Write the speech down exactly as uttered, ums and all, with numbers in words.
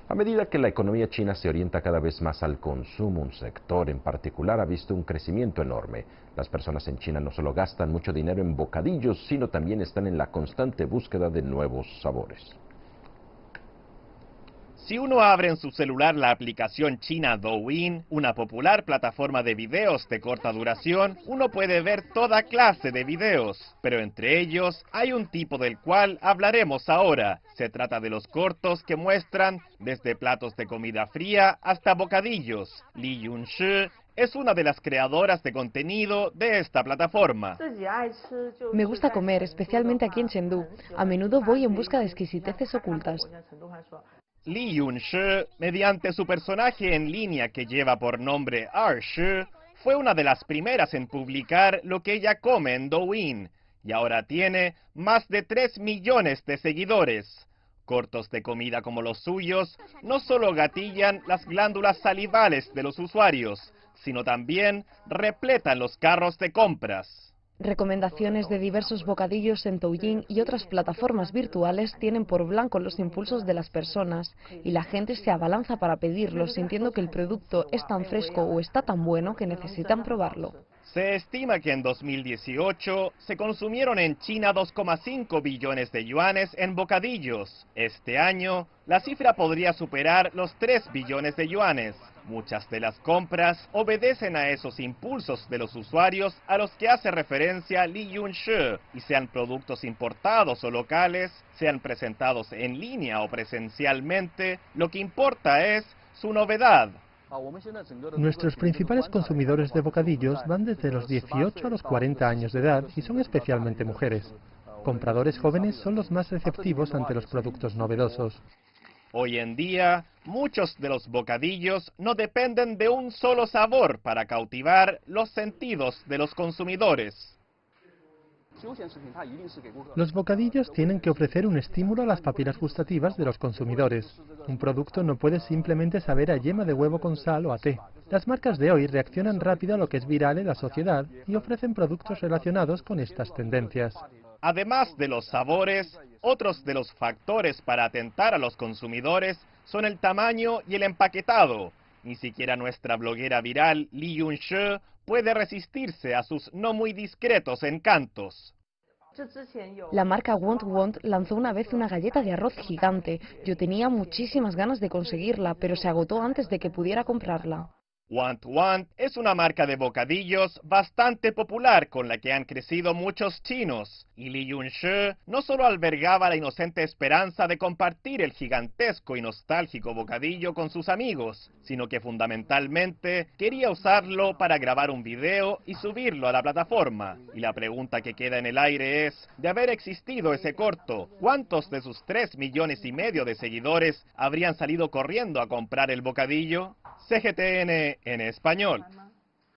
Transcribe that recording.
A medida que la economía china se orienta cada vez más al consumo, un sector en particular ha visto un crecimiento enorme. Las personas en China no solo gastan mucho dinero en bocadillos, sino también están en la constante búsqueda de nuevos sabores. Si uno abre en su celular la aplicación china Douyin, una popular plataforma de videos de corta duración, uno puede ver toda clase de videos, pero entre ellos hay un tipo del cual hablaremos ahora. Se trata de los cortos que muestran desde platos de comida fría hasta bocadillos. Li Yunshi es una de las creadoras de contenido de esta plataforma. Me gusta comer, especialmente aquí en Chengdu. A menudo voy en busca de exquisiteces ocultas. Li Yunshi, mediante su personaje en línea que lleva por nombre Arshi, fue una de las primeras en publicar lo que ella come en Douyin, y ahora tiene más de tres millones de seguidores. Cortos de comida como los suyos no solo gatillan las glándulas salivales de los usuarios, sino también repletan los carros de compras. Recomendaciones de diversos bocadillos en Douyin y otras plataformas virtuales tienen por blanco los impulsos de las personas y la gente se abalanza para pedirlos sintiendo que el producto es tan fresco o está tan bueno que necesitan probarlo. Se estima que en dos mil dieciocho se consumieron en China dos coma cinco billones de yuanes en bocadillos. Este año, la cifra podría superar los tres billones de yuanes. Muchas de las compras obedecen a esos impulsos de los usuarios a los que hace referencia Li Yunshi, y sean productos importados o locales, sean presentados en línea o presencialmente, lo que importa es su novedad. Nuestros principales consumidores de bocadillos van desde los dieciocho a los cuarenta años de edad y son especialmente mujeres. Compradores jóvenes son los más receptivos ante los productos novedosos. Hoy en día, muchos de los bocadillos no dependen de un solo sabor para cautivar los sentidos de los consumidores. Los bocadillos tienen que ofrecer un estímulo a las papilas gustativas de los consumidores. Un producto no puede simplemente saber a yema de huevo con sal o a té. Las marcas de hoy reaccionan rápido a lo que es viral en la sociedad y ofrecen productos relacionados con estas tendencias. Además de los sabores, otros de los factores para atentar a los consumidores son el tamaño y el empaquetado. Ni siquiera nuestra bloguera viral Li Yunshi puede resistirse a sus no muy discretos encantos. La marca Want Want lanzó una vez una galleta de arroz gigante. Yo tenía muchísimas ganas de conseguirla, pero se agotó antes de que pudiera comprarla. Want Want es una marca de bocadillos bastante popular con la que han crecido muchos chinos, y Li Yunshi no solo albergaba la inocente esperanza de compartir el gigantesco y nostálgico bocadillo con sus amigos, sino que fundamentalmente quería usarlo para grabar un video y subirlo a la plataforma. Y la pregunta que queda en el aire es, de haber existido ese corto, ¿cuántos de sus tres millones y medio de seguidores habrían salido corriendo a comprar el bocadillo? C G T N en español.